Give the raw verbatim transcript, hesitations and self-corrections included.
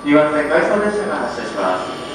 にばん線回送列車が発車します。